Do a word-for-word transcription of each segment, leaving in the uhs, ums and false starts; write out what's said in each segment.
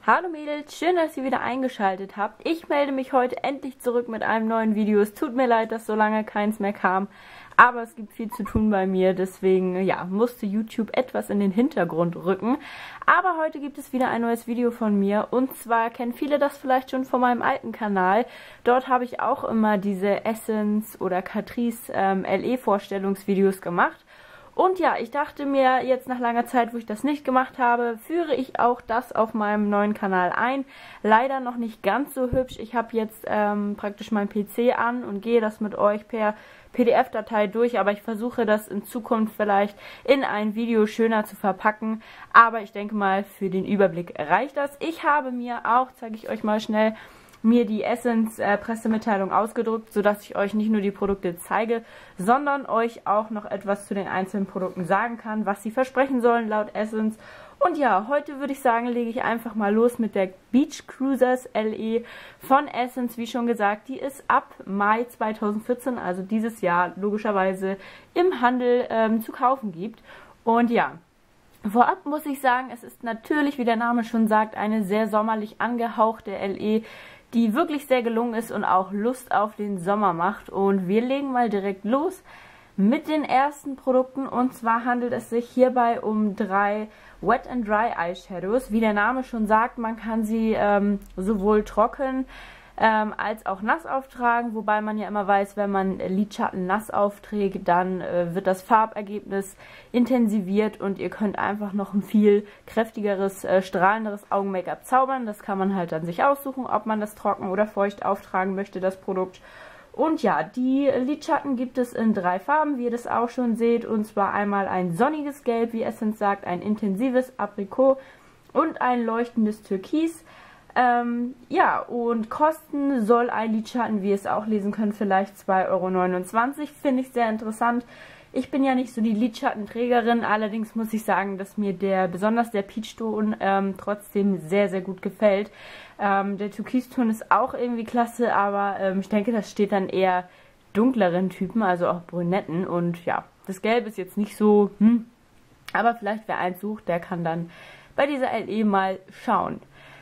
Hallo Mädels, schön, dass ihr wieder eingeschaltet habt. Ich melde mich heute endlich zurück mit einem neuen Video. Es tut mir leid, dass so lange keins mehr kam, aber es gibt viel zu tun bei mir, deswegen ja, musste YouTube etwas in den Hintergrund rücken. Aber heute gibt es wieder ein neues Video von mir und zwar kennen viele das vielleicht schon von meinem alten Kanal. Dort habe ich auch immer diese Essence oder Catrice ähm, L E Vorstellungsvideos gemacht. Und ja, ich dachte mir jetzt nach langer Zeit, wo ich das nicht gemacht habe, führe ich auch das auf meinem neuen Kanal ein. Leider noch nicht ganz so hübsch. Ich habe jetzt ähm, praktisch meinen P C an und gehe das mit euch per P D F-Datei durch, aber ich versuche das in Zukunft vielleicht in ein Video schöner zu verpacken. Aber ich denke mal, für den Überblick reicht das. Ich habe mir auch, zeige ich euch mal schnell, mir die Essence äh, Pressemitteilung ausgedruckt, sodass ich euch nicht nur die Produkte zeige, sondern euch auch noch etwas zu den einzelnen Produkten sagen kann, was sie versprechen sollen laut Essence. Und ja, heute würde ich sagen, lege ich einfach mal los mit der Beach Cruisers L E von Essence. Wie schon gesagt, die ist ab Mai zweitausendvierzehn, also dieses Jahr logischerweise im Handel ähm, zu kaufen gibt. Und ja, vorab muss ich sagen, es ist natürlich, wie der Name schon sagt, eine sehr sommerlich angehauchte L E, die wirklich sehr gelungen ist und auch Lust auf den Sommer macht. Und wir legen mal direkt los mit den ersten Produkten. Und zwar handelt es sich hierbei um drei Wet and Dry Eyeshadows. Wie der Name schon sagt, man kann sie ähm, sowohl trocken ähm, als auch nass auftragen. Wobei man ja immer weiß, wenn man Lidschatten nass aufträgt, dann äh, wird das Farbergebnis intensiviert und ihr könnt einfach noch ein viel kräftigeres, äh, strahlenderes Augen-Make-up zaubern. Das kann man halt dann sich aussuchen, ob man das trocken oder feucht auftragen möchte, das Produkt. Und ja, die Lidschatten gibt es in drei Farben, wie ihr das auch schon seht. Und zwar einmal ein sonniges Gelb, wie Essence sagt, ein intensives Aprikot und ein leuchtendes Türkis. Ähm, ja, und kosten soll ein Lidschatten, wie ihr es auch lesen könnt, vielleicht zwei Euro neunundzwanzig. Finde ich sehr interessant. Ich bin ja nicht so die Lidschattenträgerin, allerdings muss ich sagen, dass mir der, besonders der Peachton, ähm, trotzdem sehr, sehr gut gefällt. Ähm, der Türkiston ist auch irgendwie klasse, aber ähm, ich denke, das steht dann eher dunkleren Typen, also auch Brünetten. Und ja, das Gelb ist jetzt nicht so, hm, aber vielleicht wer eins sucht, der kann dann bei dieser L E mal schauen.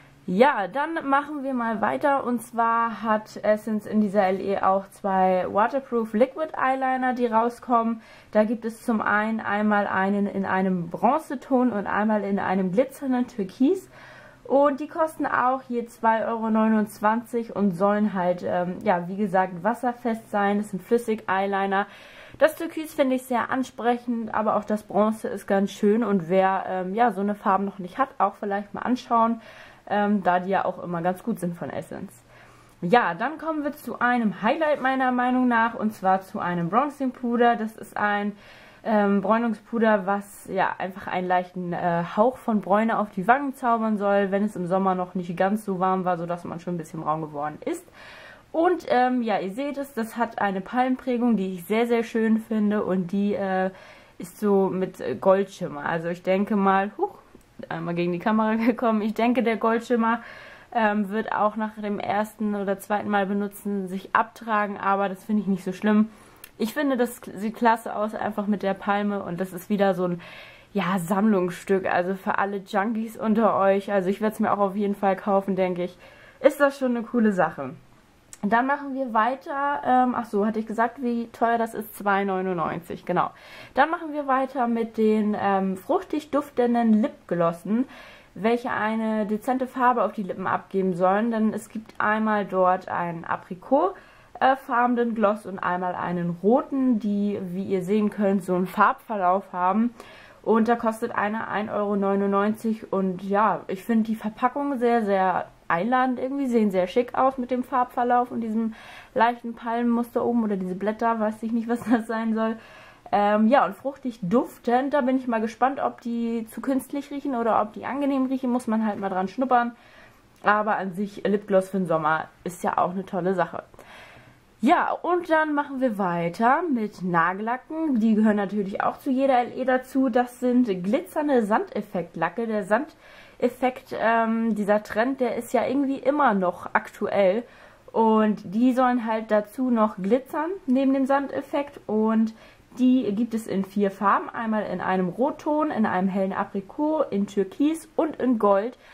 Ja, dann machen wir mal weiter und zwar hat Essence in dieser L E auch zwei Waterproof Liquid Eyeliner, die rauskommen. Da gibt es zum einen einmal einen in einem Bronzeton und einmal in einem glitzernden Türkis. Und die kosten auch hier zwei Euro neunundzwanzig und sollen halt, ähm, ja, wie gesagt, wasserfest sein. Das sind Flüssig-Eyeliner. Das Türkis finde ich sehr ansprechend, aber auch das Bronze ist ganz schön. Und wer, ähm, ja, so eine Farbe noch nicht hat, auch vielleicht mal anschauen. Ähm, da die ja auch immer ganz gut sind von Essence. Ja, dann kommen wir zu einem Highlight meiner Meinung nach und zwar zu einem Bronzing Puder. Das ist ein ähm, Bräunungspuder, was ja einfach einen leichten äh, Hauch von Bräune auf die Wangen zaubern soll, wenn es im Sommer noch nicht ganz so warm war, sodass man schon ein bisschen braun geworden ist. Und ähm, ja, ihr seht es, das hat eine Palmprägung, die ich sehr, sehr schön finde und die äh, ist so mit Goldschimmer. Also ich denke mal, huch, einmal gegen die Kamera gekommen. Ich denke, der Goldschimmer ähm, wird auch nach dem ersten oder zweiten Mal benutzen sich abtragen, aber das finde ich nicht so schlimm. Ich finde, das sieht klasse aus, einfach mit der Palme und das ist wieder so ein, ja, Sammlungsstück, also für alle Junkies unter euch. Also ich werde es mir auch auf jeden Fall kaufen, denke ich. Ist das schon eine coole Sache. Dann machen wir weiter, ähm, ach so, hatte ich gesagt, wie teuer das ist? zwei neunundneunzig, genau. Dann machen wir weiter mit den ähm, fruchtig duftenden Lipglossen, welche eine dezente Farbe auf die Lippen abgeben sollen. Denn es gibt einmal dort einen Aprikot-farbenen Gloss und einmal einen roten, die, wie ihr sehen könnt, so einen Farbverlauf haben. Und da kostet einer ein Euro neunundneunzig und ja, ich finde die Verpackung sehr, sehr einladend irgendwie, sehen sehr schick aus mit dem Farbverlauf und diesem leichten Palmenmuster oben oder diese Blätter, weiß ich nicht, was das sein soll. Ähm, ja, und fruchtig duftend, da bin ich mal gespannt, ob die zu künstlich riechen oder ob die angenehm riechen, muss man halt mal dran schnuppern. Aber an sich, Lipgloss für den Sommer ist ja auch eine tolle Sache. Ja, und dann machen wir weiter mit Nagellacken. Die gehören natürlich auch zu jeder L E dazu. Das sind glitzernde Sandeffektlacke. Der Sandeffekt, ähm, dieser Trend, der ist ja irgendwie immer noch aktuell. Und die sollen halt dazu noch glitzern, neben dem Sandeffekt. Und die gibt es in vier Farben. Einmal in einem Rotton, in einem hellen Aprikot, in Türkis und in Gold.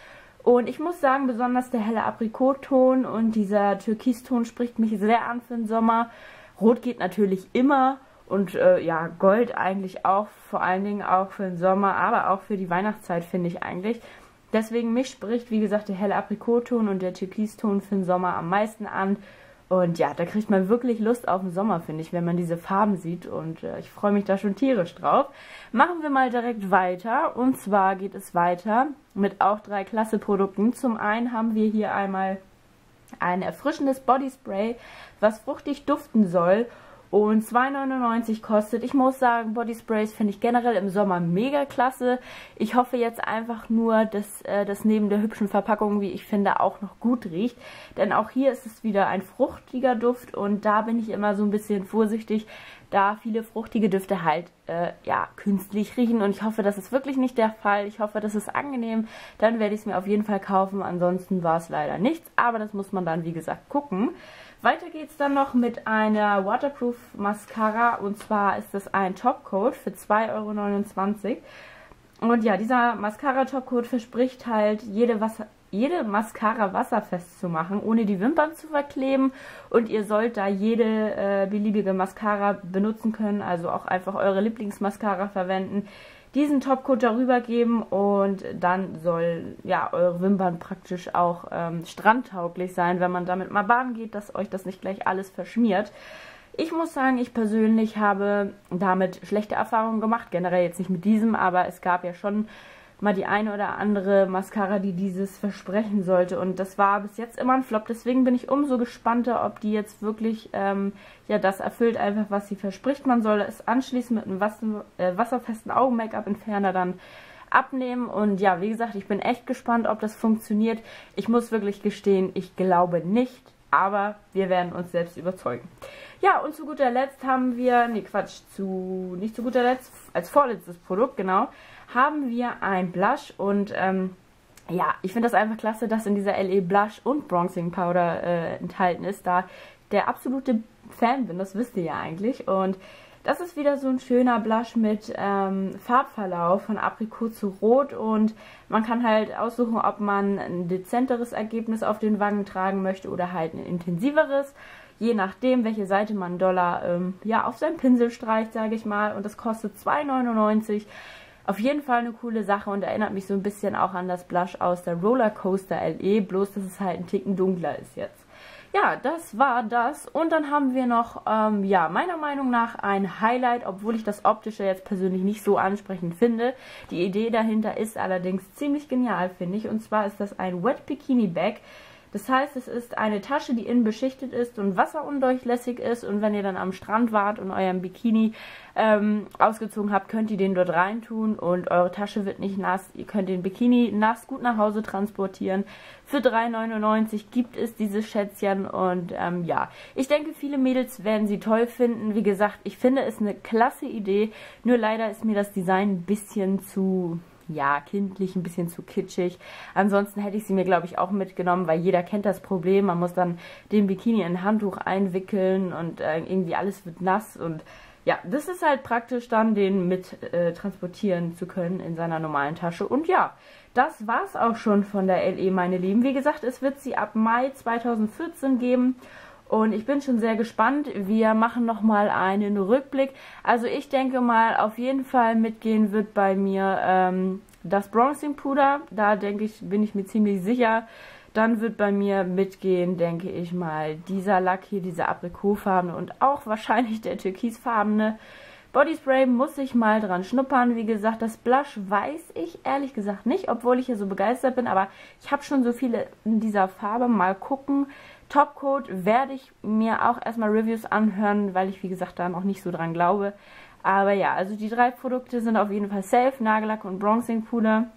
Und ich muss sagen, besonders der helle Aprikotton und dieser Türkiston spricht mich sehr an für den Sommer. Rot geht natürlich immer und äh, ja, Gold eigentlich auch, vor allen Dingen auch für den Sommer, aber auch für die Weihnachtszeit finde ich eigentlich. Deswegen mich spricht, wie gesagt, der helle Aprikotton und der Türkiston für den Sommer am meisten an. Und ja, da kriegt man wirklich Lust auf den Sommer, finde ich, wenn man diese Farben sieht. Und äh, ich freue mich da schon tierisch drauf. Machen wir mal direkt weiter. Und zwar geht es weiter mit auch drei klasse Produkten. Zum einen haben wir hier einmal ein erfrischendes Bodyspray, was fruchtig duften soll und zwei neunundneunzig kostet. Ich muss sagen, Bodysprays finde ich generell im Sommer mega klasse. Ich hoffe jetzt einfach nur, dass äh, das neben der hübschen Verpackung, wie ich finde, auch noch gut riecht. Denn auch hier ist es wieder ein fruchtiger Duft und da bin ich immer so ein bisschen vorsichtig, da viele fruchtige Düfte halt äh, ja künstlich riechen. Und ich hoffe, das ist wirklich nicht der Fall. Ich hoffe, das ist angenehm. Dann werde ich es mir auf jeden Fall kaufen. Ansonsten war es leider nichts. Aber das muss man dann, wie gesagt, gucken. Weiter geht es dann noch mit einer Waterproof Mascara und zwar ist das ein Topcoat für zwei Euro neunundzwanzig. Und ja, dieser Mascara Topcoat verspricht halt, jede, Wasser, jede Mascara wasserfest zu machen, ohne die Wimpern zu verkleben. Und ihr sollt da jede äh, beliebige Mascara benutzen können, also auch einfach eure Lieblingsmascara verwenden. Diesen Topcoat darüber geben und dann soll ja eure Wimpern praktisch auch ähm, strandtauglich sein, wenn man damit mal baden geht, dass euch das nicht gleich alles verschmiert. Ich muss sagen, ich persönlich habe damit schlechte Erfahrungen gemacht, generell jetzt nicht mit diesem, aber es gab ja schon mal die eine oder andere Mascara, die dieses versprechen sollte und das war bis jetzt immer ein Flop, deswegen bin ich umso gespannter, ob die jetzt wirklich ähm, ja das erfüllt einfach, was sie verspricht. Man soll es anschließend mit einem Wasser, äh, wasserfesten Augen-Make-up-Entferner dann abnehmen und ja, wie gesagt, ich bin echt gespannt, ob das funktioniert. Ich muss wirklich gestehen, ich glaube nicht, aber wir werden uns selbst überzeugen. Ja, und zu guter Letzt haben wir, nee Quatsch, zu, nicht zu guter Letzt, als vorletztes Produkt, genau, haben wir ein Blush und ähm, ja, ich finde das einfach klasse, dass in dieser L E Blush und Bronzing Powder äh, enthalten ist, da der absolute Fan bin, das wisst ihr ja eigentlich. Und das ist wieder so ein schöner Blush mit ähm, Farbverlauf von Aprikot zu Rot und man kann halt aussuchen, ob man ein dezenteres Ergebnis auf den Wangen tragen möchte oder halt ein intensiveres. Je nachdem, welche Seite man Dollar ähm, ja, auf seinen Pinsel streicht, sage ich mal. Und das kostet zwei neunundneunzig. Auf jeden Fall eine coole Sache und erinnert mich so ein bisschen auch an das Blush aus der Rollercoaster L E, bloß dass es halt ein Ticken dunkler ist jetzt. Ja, das war das und dann haben wir noch, ähm, ja, meiner Meinung nach ein Highlight, obwohl ich das Optische jetzt persönlich nicht so ansprechend finde. Die Idee dahinter ist allerdings ziemlich genial, finde ich, und zwar ist das ein Wet Bikini Bag. Das heißt, es ist eine Tasche, die innen beschichtet ist und wasserundurchlässig ist. Und wenn ihr dann am Strand wart und euren Bikini ähm, ausgezogen habt, könnt ihr den dort reintun und eure Tasche wird nicht nass. Ihr könnt den Bikini nass gut nach Hause transportieren. Für drei neunundneunzig gibt es dieses Schätzchen und ähm, ja, ich denke, viele Mädels werden sie toll finden. Wie gesagt, ich finde es eine klasse Idee. Nur leider ist mir das Design ein bisschen zu... ja, kindlich, ein bisschen zu kitschig. Ansonsten hätte ich sie mir, glaube ich, auch mitgenommen, weil jeder kennt das Problem. Man muss dann den Bikini in ein Handtuch einwickeln und äh, irgendwie alles wird nass. Und ja, das ist halt praktisch dann, den mit äh, transportieren zu können in seiner normalen Tasche. Und ja, das war's auch schon von der L E, meine Lieben. Wie gesagt, es wird sie ab Mai zweitausendvierzehn geben. Und ich bin schon sehr gespannt. Wir machen nochmal einen Rückblick. Also ich denke mal, auf jeden Fall mitgehen wird bei mir ähm, das Bronzing Puder. Da denke ich, bin ich mir ziemlich sicher. Dann wird bei mir mitgehen, denke ich mal, dieser Lack hier, dieser aprikotfarbene und auch wahrscheinlich der türkisfarbene. Bodyspray muss ich mal dran schnuppern. Wie gesagt, das Blush weiß ich ehrlich gesagt nicht, obwohl ich hier so begeistert bin. Aber ich habe schon so viele in dieser Farbe. Mal gucken. Topcoat werde ich mir auch erstmal Reviews anhören, weil ich, wie gesagt, da noch nicht so dran glaube. Aber ja, also die drei Produkte sind auf jeden Fall safe, Nagellack und Bronzing Puder.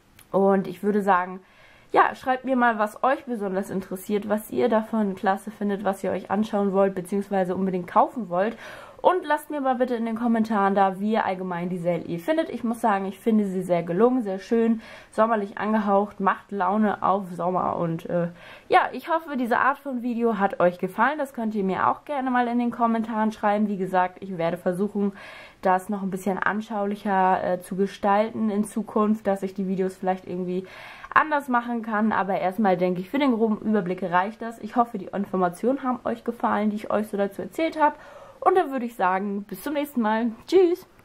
Und ich würde sagen, ja, schreibt mir mal, was euch besonders interessiert, was ihr davon klasse findet, was ihr euch anschauen wollt, beziehungsweise unbedingt kaufen wollt. Und lasst mir mal bitte in den Kommentaren da, wie ihr allgemein die L E findet. Ich muss sagen, ich finde sie sehr gelungen, sehr schön, sommerlich angehaucht, macht Laune auf Sommer. Und äh, ja, ich hoffe, diese Art von Video hat euch gefallen. Das könnt ihr mir auch gerne mal in den Kommentaren schreiben. Wie gesagt, ich werde versuchen, das noch ein bisschen anschaulicher äh, zu gestalten in Zukunft, dass ich die Videos vielleicht irgendwie anders machen kann. Aber erstmal denke ich, für den groben Überblick reicht das. Ich hoffe, die Informationen haben euch gefallen, die ich euch so dazu erzählt habe. Und dann würde ich sagen, bis zum nächsten Mal. Tschüss!